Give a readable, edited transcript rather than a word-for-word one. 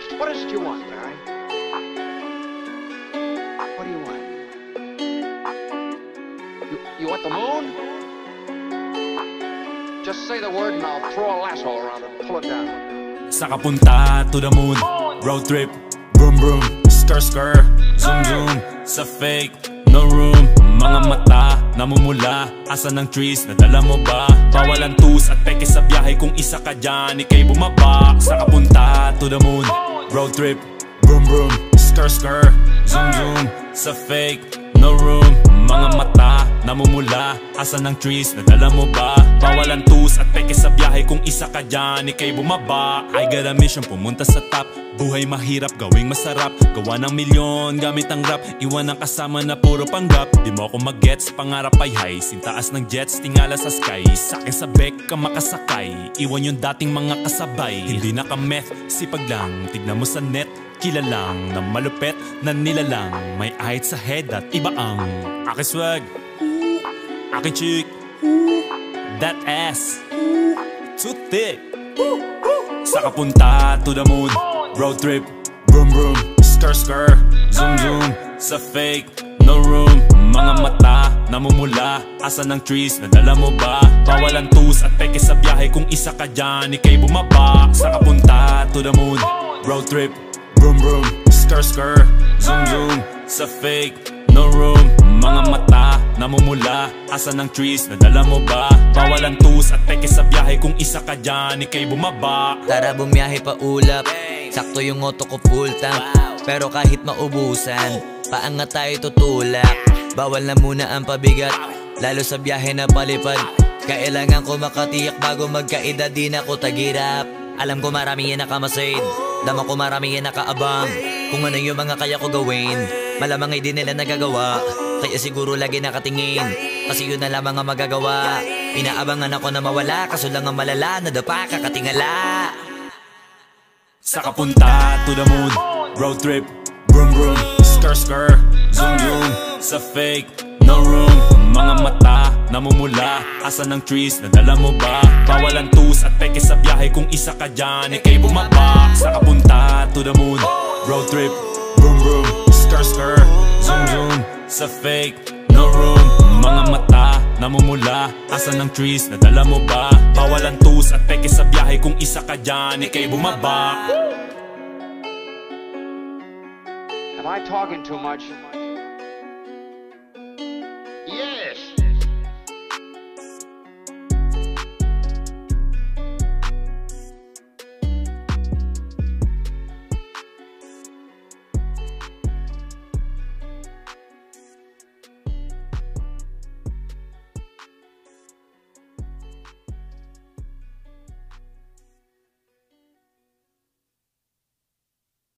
What is it you want, Barry? What do you want? You want the moon? Just say the word and I'll throw a lasso around it and pull it down. Sa kapunta to the moon, road trip, vroom vroom, skr skr, zoom zoom. Sa fake, no room, mga mata namumula. Asa ng trees, nadala mo ba? Bawal ang tus at peke sa biyahe. Kung isa ka dyan, ikay bumaba. Sa kapunta to the moon, road trip, vroom vroom, skr skr, zoom zoom. Sa fake, no room, mga mata namumula. Asa ng trees, nadala mo ba? Bawal ang tus at peke sa biyahe. Kung isa ka dyan, ikay bumaba. I got a mission, pumunta sa top. Buhay mahirap, gawing masarap. Gawa ng milyon, gamit ang rap. Iwan ang kasama na puro panggap. Di mo ako mag-gets, pangarap ay high. Sintaas ng jets, tingala sa sky. Sa'kin sa bek ka makasakay. Iwan yung dating mga kasabay. Hindi nakameth, sipag lang. Tignan mo sa net, kilalang na malupet na nilalang. May ahit sa head at iba ang aking swag, aking chick, that ass, too thick. Sa kapunta to the moon, road trip, vroom vroom, skr skr, zoom zoom. Sa fake, no room, mga mata namumula. Asa ng trees, nadala mo ba? Bawal ang tus at peke sa biyahe. Kung isa ka dyan, ikay bumaba. Sa kapunta to the moon, road trip, vroom vroom, skr skr, zoom zoom. Sa fake, no room, mga mata namumula. Asa ng trees, nadala mo ba? Bawal ang tus at peke sa biyahe. Kung isa ka dyan, ikay bumaba. Tara bumiyahe pa ulap, sakto yung auto ko full tank. Pero kahit maubusan, paangat tayo tutulak. Bawal na muna ang pabigat, lalo sa biyahe na palipad. Kailangan ko makatiyak bago magkaedad, di na ko tagirap. Alam ko marami yan nakamasid, dama ko marami yan nakaabang. Kung ano yung mga kaya ko gawin, malamang ay di nila nagagawa. Kaya siguro lagi nakatingin, kasi yun na lamang ang magagawa. Inaabangan ako na mawala, kaso lang ang malala, nadapa kakatingala. Sa kapunta to the moon, road trip, vroom vroom, skr skr, zoom zoom. Sa fake, no room, mga mata namumula. Asa ng trees, nadala mo ba? Bawal ang tus at peke sa biyahe. Kung isa ka dyan, ikay bumaba. Sa kapunta to the moon, road trip, vroom vroom, skr skr, zoom zoom. Sa fake, no room, mga mata namumula. Asa ng trees, nadala mo ba? Bawal ang tus at peke sa biyahe. Kung isa ka dyan, ikay bumaba. Am I talking too much?